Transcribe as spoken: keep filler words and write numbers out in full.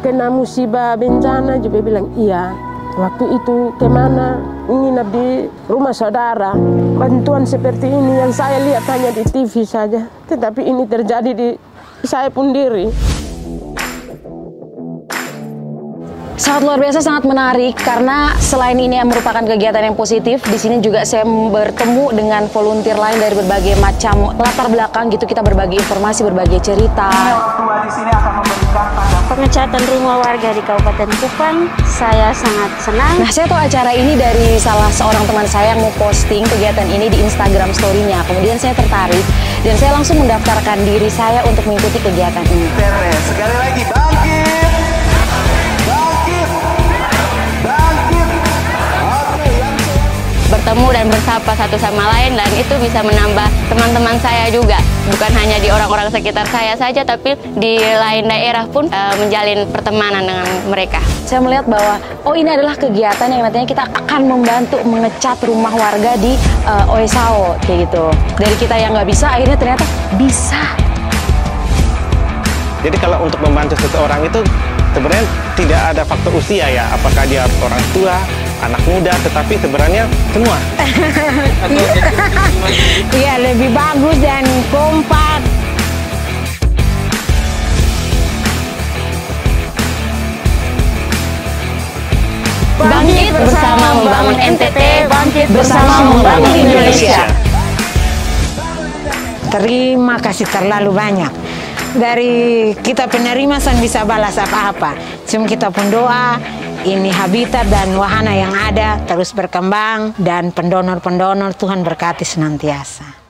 kena musibah bencana juga bilang iya. Waktu itu kemana nginap di rumah saudara. Bantuan seperti ini yang saya lihat hanya di T V saja. Tetapi ini terjadi di saya pun diri. Sangat luar biasa, sangat menarik karena selain ini yang merupakan kegiatan yang positif, di sini juga saya bertemu dengan volunteer lain dari berbagai macam latar belakang gitu. Kita berbagi informasi, berbagi cerita. Di sini akan memberikan pengecatan rumah warga di Kabupaten Kupang. Saya sangat senang. Nah, saya tahu acara ini dari salah seorang teman saya yang mau posting kegiatan ini di Instagram story-nya. Kemudian saya tertarik dan saya langsung mendaftarkan diri saya untuk mengikuti kegiatan ini. Sekali lagi bangkit. Bertemu dan bersapa satu sama lain, dan itu bisa menambah teman-teman saya juga. Bukan hanya di orang-orang sekitar saya saja, tapi di lain daerah pun e, menjalin pertemanan dengan mereka. Saya melihat bahwa, oh ini adalah kegiatan yang nantinya kita akan membantu mengecat rumah warga di uh, Oesao, kayak gitu. Dari kita yang nggak bisa, akhirnya ternyata bisa. Jadi kalau untuk membantu seseorang itu sebenarnya tidak ada faktor usia ya, apakah dia orang tua, anak muda, tetapi sebenarnya semua. Iya, lebih bagus dan kompak. Bangkit bersama membangun N T T, bangkit bersama membangun Indonesia. Terima kasih terlalu banyak. Dari kita penerima san bisa balas apa-apa. Cuma kita pun doa ini habitat dan wahana yang ada terus berkembang, dan pendonor-pendonor Tuhan berkati senantiasa.